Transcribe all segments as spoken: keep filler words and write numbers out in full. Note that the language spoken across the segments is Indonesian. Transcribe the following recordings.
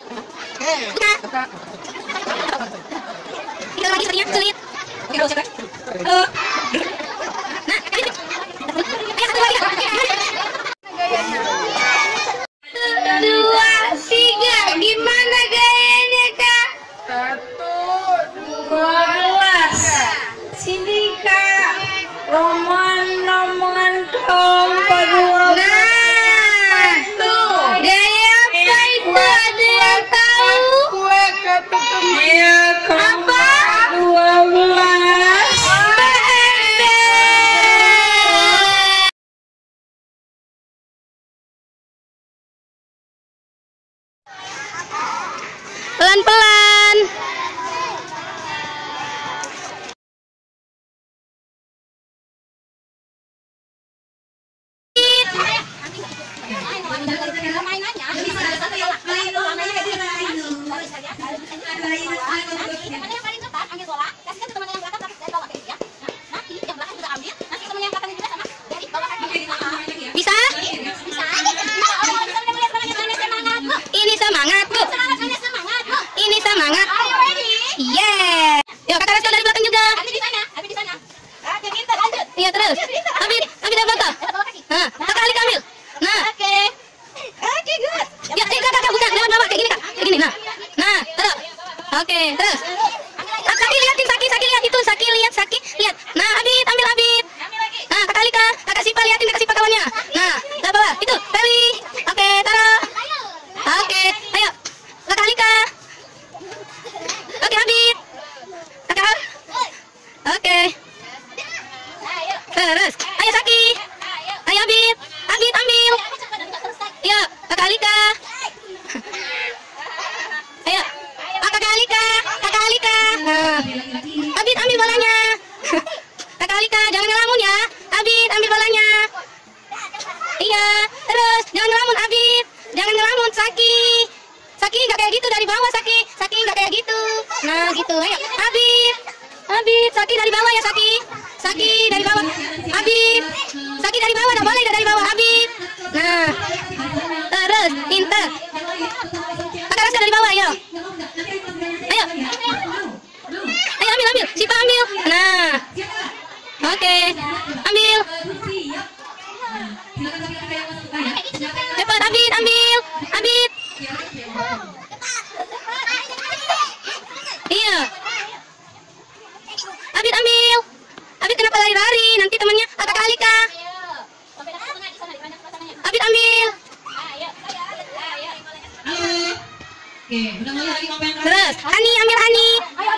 Buka. Tiga lagi satunya, sulit. Halo. Nah, ayo satu lagi. Dua, tiga. Gimana gayanya, Kak? Satu, dua belas. Sini Kak. Roman roman dong kedua. Nah, tuh. Gaya apa itu? Ada yang tahu? Kue ketutup. Apa? Dua belas. Pelan-pelan. Bisa? Ini semangat, Bu. Ini semangat. Yeah. Yuk, Kakak Resto dari belakang juga. Iya, terus. Abid, Abid dari belakang. Nah, Kakak Alika ambil. Nah. Ya, eh, Kakak, Kakak, bukan. Lewat bawah, kayak gini, Kak. Kayak gini, nah. Nah, terus. Oke, terus. Ah, Saki, liatin, Saki, Saki, lihat itu. Saki, lihat, Saki, lihat. Nah, Abid, ambil Abid. Nah, Kakak Alika, Kakak Sipa, liatin Kakak Sipa kawannya. Nah, ke bawah. Itu, Feli. Oke, taruh. Oke, ayo. Kakak Alika. Oke, Abid. Kakak. Oke. Terus. Ayo, Saki. Ayo, Abid. Abid, ambil. Ayo, Kakak Alika. Ayo. Ah, Kakak Alika. Kakak Alika. Nah. Abid, ambil bolanya. Kakak Alika, jangan ngelamun ya. Abid, ambil bolanya. Iya, terus. Jangan ngelamun, Abid. Jangan ngelamun, Saki. Saki nggak kayak gitu dari bawah, Saki. Saki nggak kayak gitu. Nah, gitu. Ayo, Abid. Abid, Saki dari bawah ya, Saki. Saki dari bawah. Abid. Saki dari bawah, nggak boleh dari bawah, Abid. Nah, terus, pinter. Kakak Raska dari bawah, ayo. Ayo. Ayo, ambil, ambil. Sipa ambil. Nah. Oke. Ambil. Cepat, Abid, ambil. Abid. Iya. Abid, ambil. Abid kenapa lari-lari? Nanti temannya Kakak Alika. Abid, ambil. Terus, Hani, ambil Hani.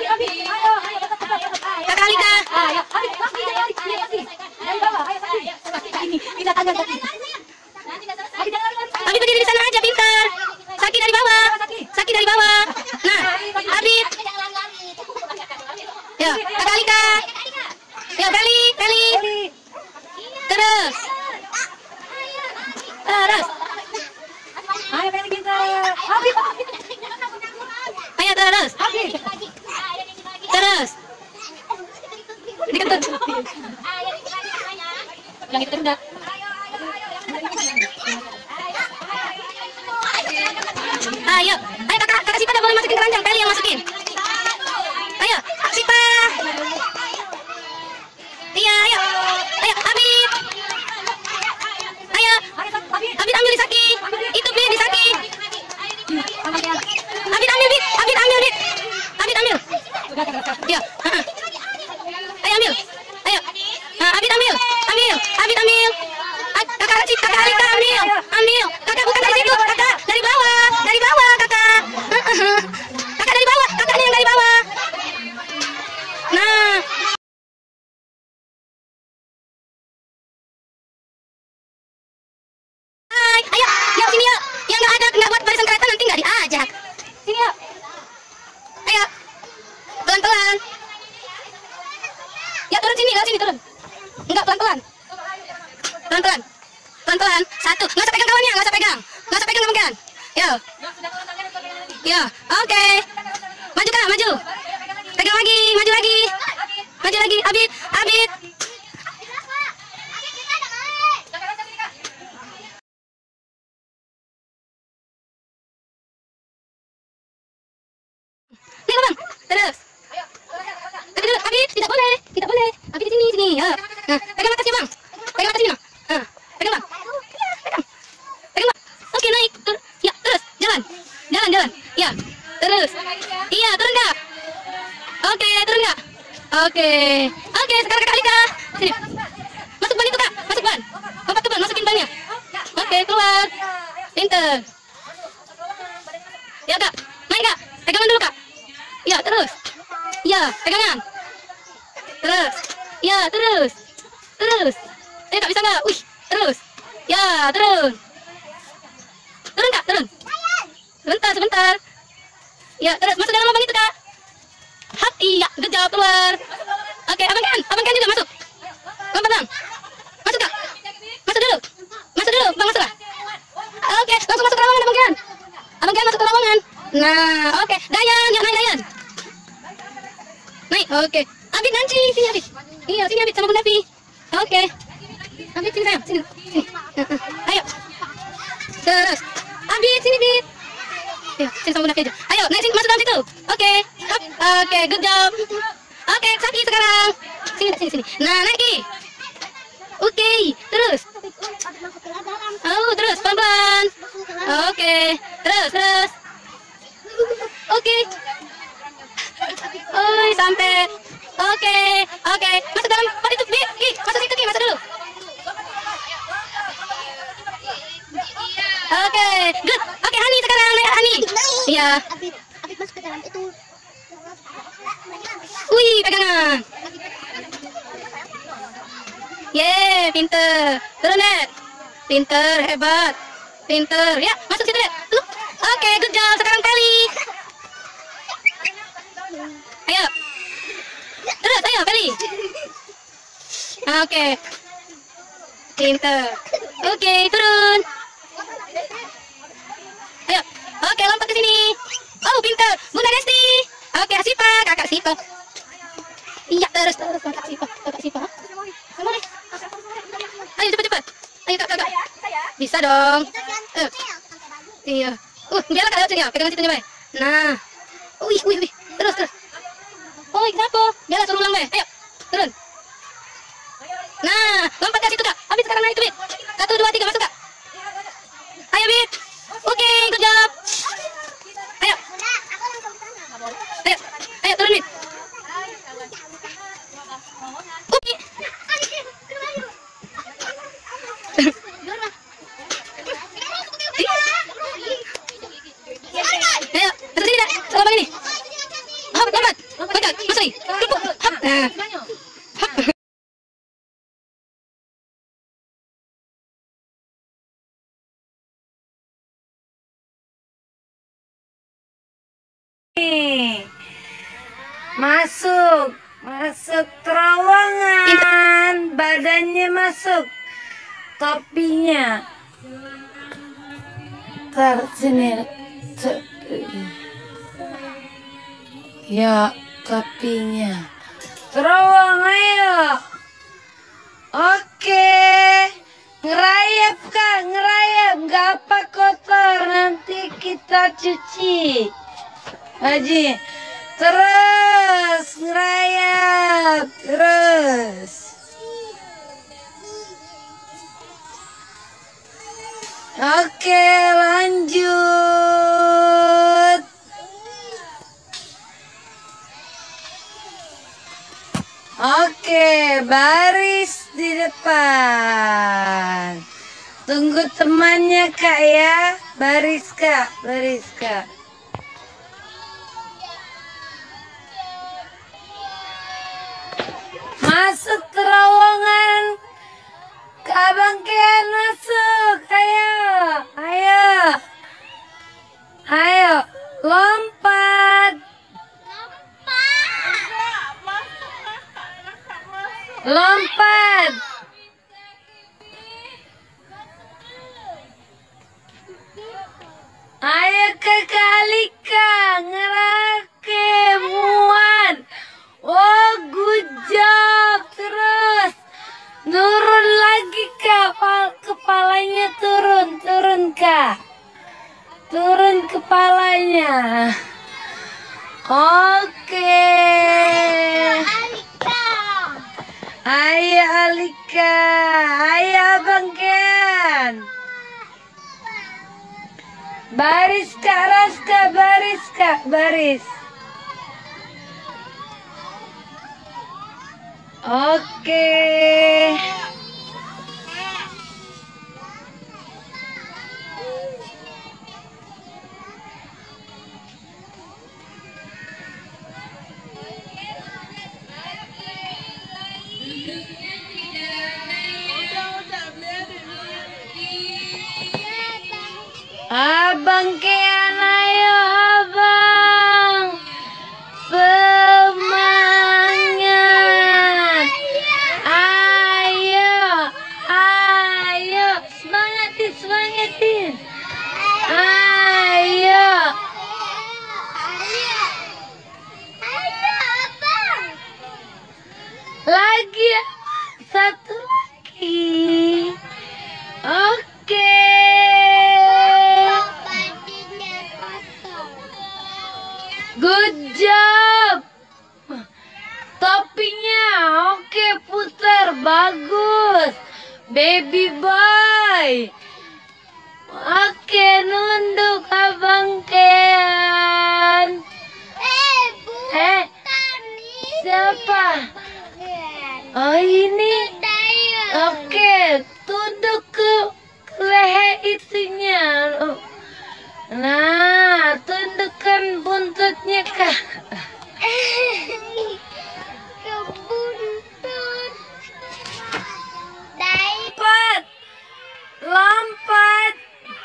Kakak Alika. Abid berdiri di sana aja, pintar. Saki dari bawah. Saki dari bawah. Nah, Abid. Ya, Kakak Alika. Ya, Feli, Feli. Terus. Terus. Ayo Feli kita. Abid. Ayo terus. Terus. Dikentut. Yang itu enggak. Ayo, ayo kakak, kakak Sipa udah boleh masukin keranjang, Feli yang masukin. Ayo, Sipa. Iya, ayo. Ayo, Abid. Ayo. Abid ambil di Saki. Itu Bid di Saki. Abid ambil Bid. Abid ambil Bid. Abid ambil. Iya. Ayo ambil. Ayo. Nah, Abid ambil. Ambil. Abid ambil. Kakak Racik, Kakak Alika ambil. Ambil. Kakak bukan dari situ. Kakak dari bawah. Dari bawah, Kakak. Kakak dari bawah. Kakaknya yang dari bawah. Nah. Hai, ayo, yuk sini yuk. Yang nggak ada, nggak buat barisan kereta nanti nggak diajak. Sini yuk. Ayo, pelan-pelan. Ya turun sini, lewat sini turun. Enggak, pelan-pelan. Pelan-pelan. Pelan-pelan. Satu, nggak usah pegang kawannya, nggak usah pegang. Nggak usah pegang kawan. Yo. Yo, oke. Maju Kak, maju. Pegang lagi, maju lagi. Maju lagi, Abid, Abid. Oke. Oke, sekarang Kak Alika. Sini. Masuk ban itu, Kak. Masuk ban. Lompat ke ban, masukin bannya. Oke, keluar. Pinter. Ya, Kak. Main, Kak. Pegangan dulu, Kak. Ya, terus. Ya, pegangan. Terus. Ya, terus. Terus. Eh, Kak, bisa nggak? Wih, terus. Ya, turun. Turun, Kak, turun. Sebentar, sebentar. Ya, terus masuk dalam lubang itu, Kak. Hap, iya, good job, keluar. Oke, Abang Ken, Abang Ken juga masuk. Lompat, Bang. Masuk, Kak. Masuk dulu. Masuk dulu, Bang, masuk lah. Oke, langsung masuk terowongan, Abang Ken. Abang Ken masuk terowongan. Nah, oke. Dayan, yuk naik, Dayan. Naik, oke. Abid nanti, sini Abid. Iya, sini Abid sama Bunda Devi. Oke. Abid, sini sayang, sini. Sini. Ayo. Terus. Abid, sini, Bid. Ya, sini sama Bunda Devi aja. Ayo, naik sini, masuk dalam situ. Oke. Oke, good job. Oke, Saki sekarang. Sini, sini, sini. Nah, naik lagi. Oke, terus. Oh, terus, pelan-pelan. Oke, terus, terus. Oke. Oh, sampai. Oke, oke. Masuk dalam pot itu, Bi. Ki, masuk situ, Ki, masuk dulu. Oke, good. Oke, Hani sekarang, lihat Hani. Iya. Abid masuk ke dalam itu. Wih, pegangan. Yeay, pinter. Turun, Net. Pinter, hebat. Pinter. Ya, masuk situ, Net. Tuh. Oke, good job. Sekarang Feli. Ayo. Terus, ayo, Feli. Oke. Pinter. Oke, turun. Ayo. Oke, lompat ke sini. Oh, pinter. Bunda Desti. Oke, Sipa, Kakak Sipa. Iya, terus, terus, Kakak Sipa. Kakak Sipa. Ayo, cepat, cepat. Ayo, Kak, Kakak. Bisa dong. Eh. Iya. Uh, biarlah Kak lewat sini ya. Pegangan situ coba. Nah. Wih, wih, wih. Terus, terus. Oh, kenapa? Biarlah suruh ulang, Be. Ayo, turun. Nah, lompat ke situ, Kak. Habis sekarang naik, Bit. Satu, dua, tiga, masuk, Kak. Ayo, Bit. Oke, good job. Ayo. Ayo, ayo turun, Bit. Oke. Ayo, satu sini dah. Satu lubang ini. Hop, lompat. Lompat, masuk lagi. Kelupuk. Hop. Nah. Hop. Nih, masuk, masuk terowongan, badannya masuk, topinya. Tar sini, C- ya topinya. Terowong ayo. Oke, ngerayap Kak, ngerayap, nggak apa kotor, nanti kita cuci. Haji, terus ngerayap, terus. Oke, lanjut. Oke, baris di depan. Tunggu temannya Kak ya. Baris Kak, baris Kak. Masuk terowongan. Kak Abang Ken masuk. Ayo. Ayo. Ayo. Lompat. Lompat. Ayo Kakak Alika. Ngerake muat. Oh, good job. Terus turun lagi Kak. Kepalanya turun, turun Kak. Turun kepalanya. Oke. Ayo Alika. Ayo Abang Ken. Baris Kak Raska, baris Kak, baris. Oke. Abang Kean, ayo abang, semangat, ayo, ayo, semangatin, semangatin, ayo, lagi, satu lagi, oke. Good job. Topinya oke, putar, bagus. Baby boy. Oke, nunduk abang Kean. Eh, siapa? Oh ini. Oke, tunduk ke leher itunya. Nah, tundukkan buntutnya kak. Ke buntut. Lompat, lompat,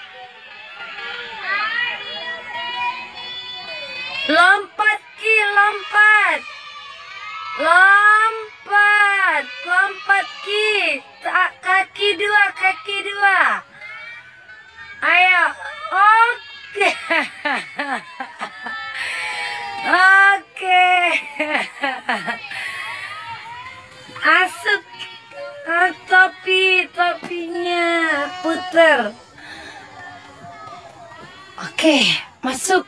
lompat ki, lompat, lompat, lompat ki, Ta- kaki dua, kaki dua. Ayo, oke, oke, asuk. Ah, topi, topinya puter. Oke, masuk.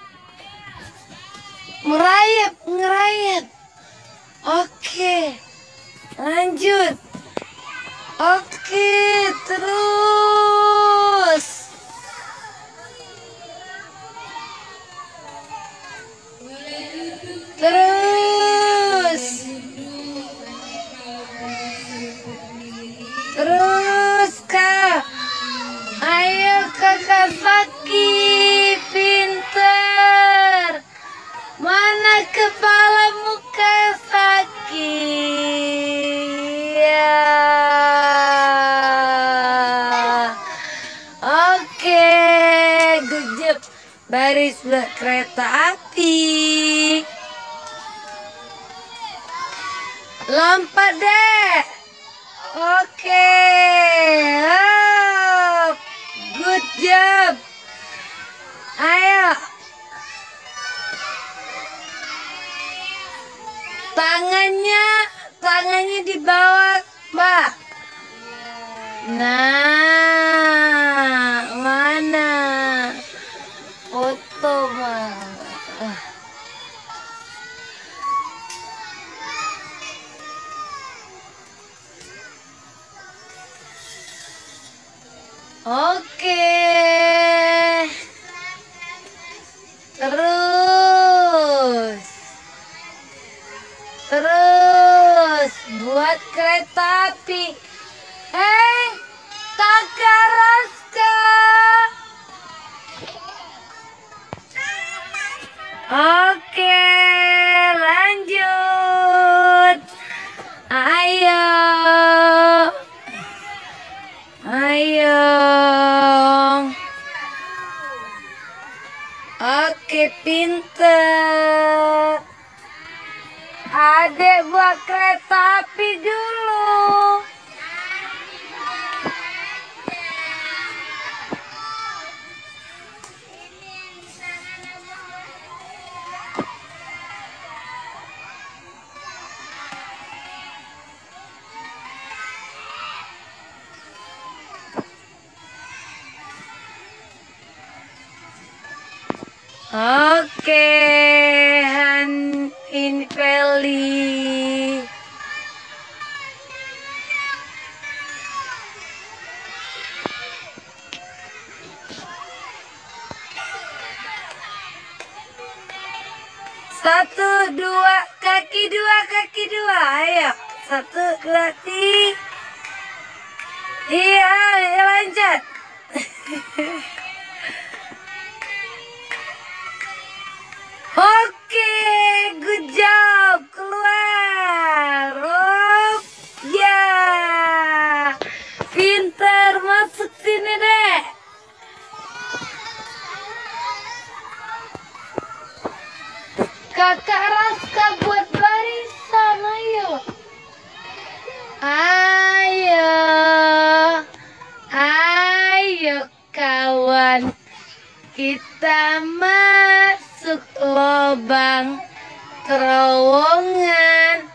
Merayap, ngerayap. Oke, lanjut. Oke, terus. Terus. Terus kak, ayo kakak Faki, pinter. Mana kepala muka Faki? Ya. Oke, good job. Baris kereta api. Lompat deh. Oke, oh, good job. Ayo, tangannya, tangannya di bawah, Mbak. Nah, mana foto, Mbak? Oke, terus, terus buat kereta api. Eh, kakak Raska. Oke, lanjut. Ayo. Ayo. Oke, pinter. Adek buat kereta api dulu. Oke, Han Infeli. Satu, dua, kaki dua, kaki dua, ayo. Satu, dua, tiga. Iya, ya lanjut. Oke, good job. Keluar. Oh, ya. Pintar, masuk sini deh. Kakak Raska buat barisan, ayo. Ayo. Ayo kawan. Kita masuk lubang terowongan.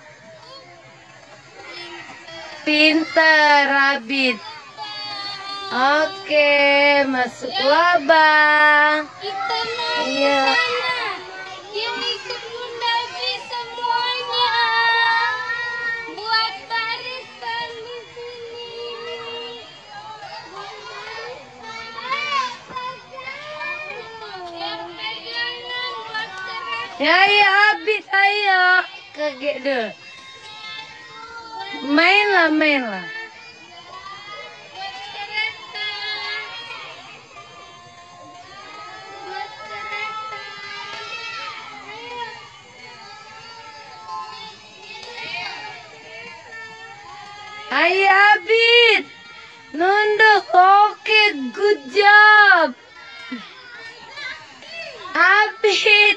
Pintar, Abid. Oke, masuk lubang. Kita mau Iya. ke sana. Yang ikut Bunda Bi semuanya. Buat barisan di sini. Yang pegangan buat kereta. Ya, ayo Abid, ayo. Kaget deh. Mainlah, mainlah. Buat kereta. Buat kereta. Ayo Abid. Nunduk. Oke, good job. Abid.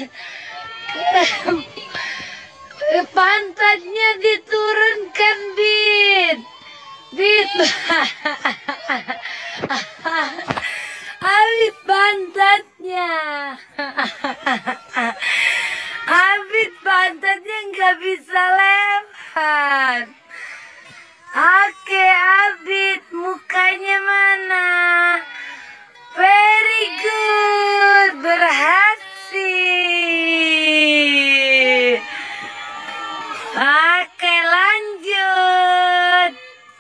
Pantatnya diturunkan, Bid. Bid. Abid pantatnya. Abid pantatnya nggak bisa lewat. Oke, Abid, mukanya mana? Very good, berhasil. Oke, lanjut.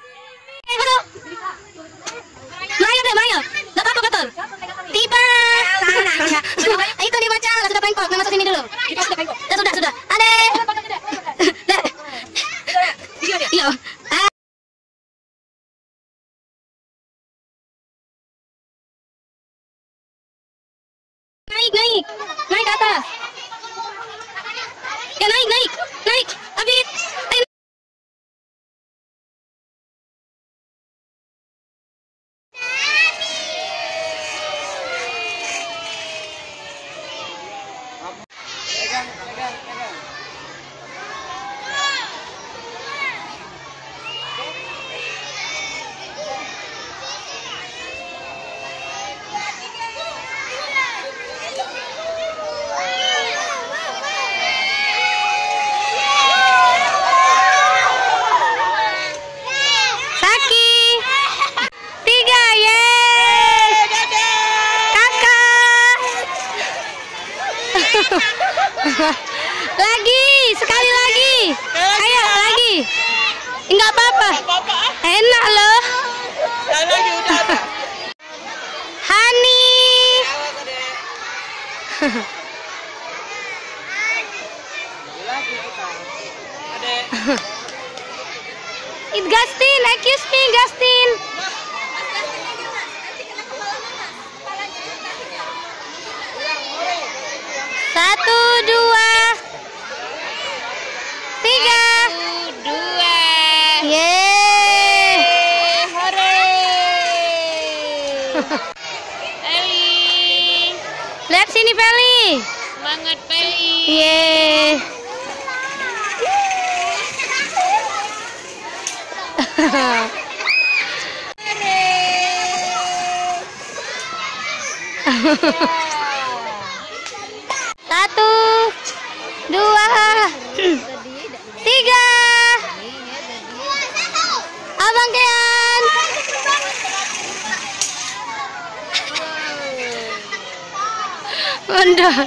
Melayu deh, Melayu. Gak apa-apa, betul. Tiba. Itu dibaca, sudah pengkok. Masuk sini dulu. Ya, sudah, sudah. Ade. Iya. Naik, naik. Naik ke atas. Ya, naik, naik. Naik. Abid. Ayo. Saki. Tiga, yes. Kakak. Lagi, sekali lagi. Ayo, lagi. Enggak apa-apa. Enak loh. Hani. It Gastin, excuse me Gastin. Satu, dua, tiga. Dua. Yeay. Hore. Eli. Lihat sini Feli. Semangat Peli. Yeay. Satu, dua, tiga. Abang Kean. Mundur.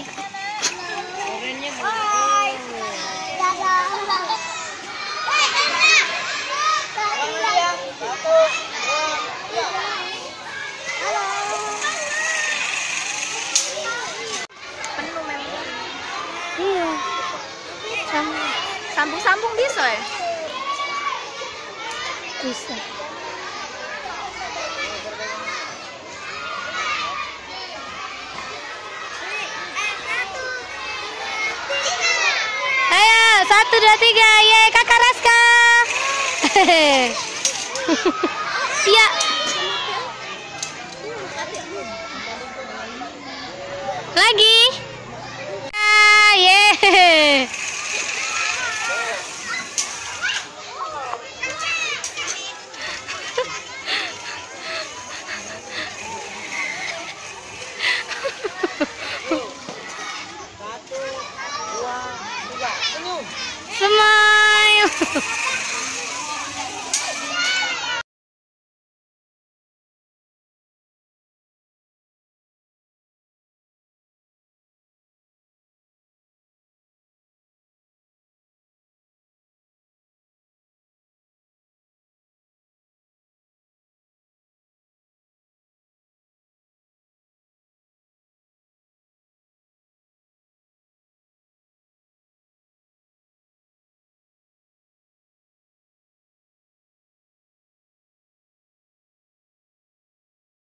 Sambung-sambung bisa ya? Bisa. Ayo, satu, dua, tiga, ye, kakak Raska. Iya. Lagi. Ah, ye.